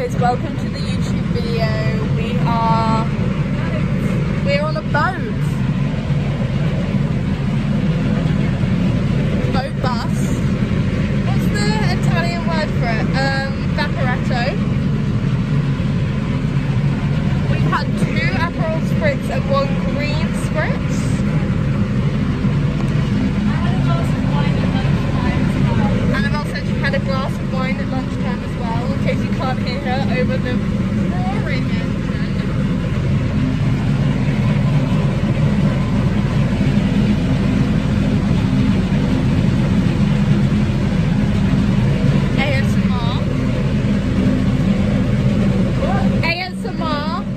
guys, welcome to the YouTube video. We're on a boat bus. What's the Italian word for it? Vaporetto. We've had 2 Aperol Spritz and 1 green Spritz. Annabelle said she had a glass of wine at lunchtime as well, in case you can't hear her over the roaring engine. ASMR. ASMR.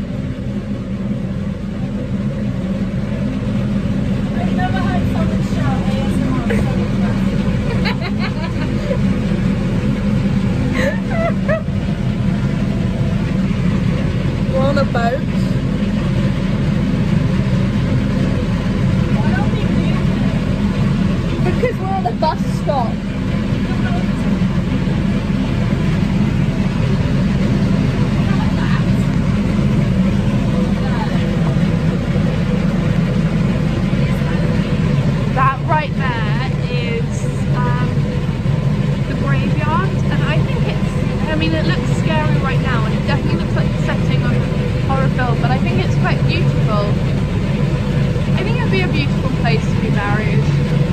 I've never heard someone shout ASMR so much. We're on a boat. Why don't we move Because we're at a bus stop. That right there is the graveyard, and I think I mean it looks scary right now, and it definitely looks like the setting of a horror film, but I think it's quite beautiful. I think it'd be a beautiful place to be buried.